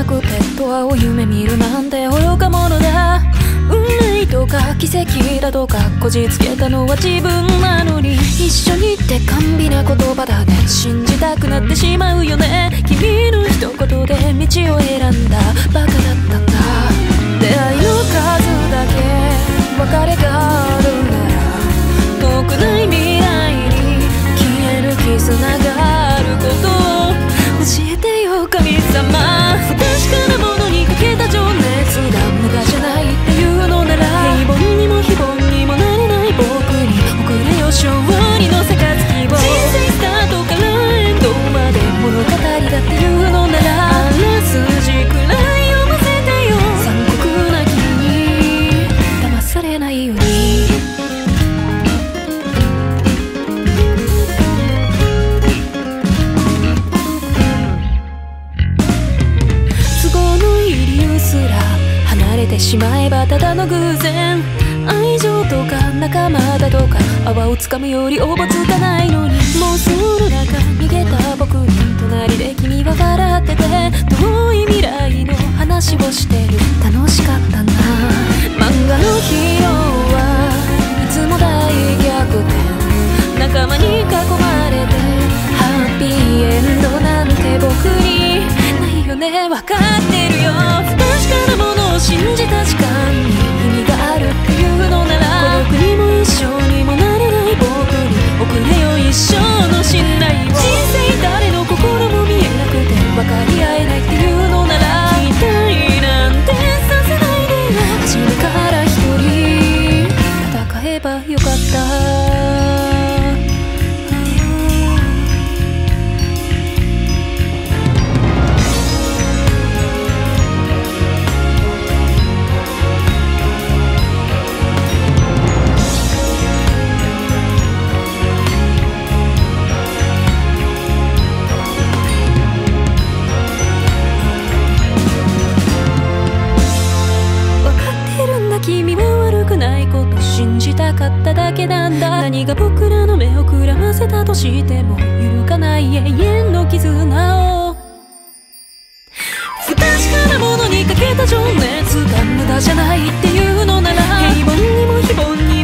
くてとはを夢見るなんて愚か者だ。運命とか奇跡だとかこじつけたのは自分なのに、一緒にって甘美な言葉だね。信じたくなってしまうよね。君の一言で道を選んだバカだったんだ。出会いの数だけ別れがあるなら、遠くない未来に消える絆があることを教えてよ神様。不確かなものにかけた情熱が無駄じゃないっていうのなら、平凡にも非凡にもなれない僕に送れよ勝利の杯を。人生スタートからエンドまで物語だっていうのなら、あらすじくらい読ませてよ。残酷な君に騙されないように。離れてしまえばただの偶然。愛情とか仲間だとか泡をつかむよりおぼつかないのに、妄想の中逃げた僕に隣で君は笑ってて、遠い未来の話をしてる。楽しかったな。漫画のヒーローはいつも大逆転。仲間に囲まれてハッピーエンドなんて僕にないよね。分かってるよ。不確かなものを信じた時間に意味があるっていうのなら、孤独にも一生にもなれない僕に送れよ一生の信頼を。人生誰の心も見えなくて分かり合えないっていうのなら、期待なんてさせないでよ。初めから一人戦えばよかった。君は悪くないこと信じたかっただけなんだ。何が僕らの目をくらませたとしても揺るがない永遠の絆を。不確かなものにかけた情熱が無駄じゃないっていうのなら、平凡にも非凡に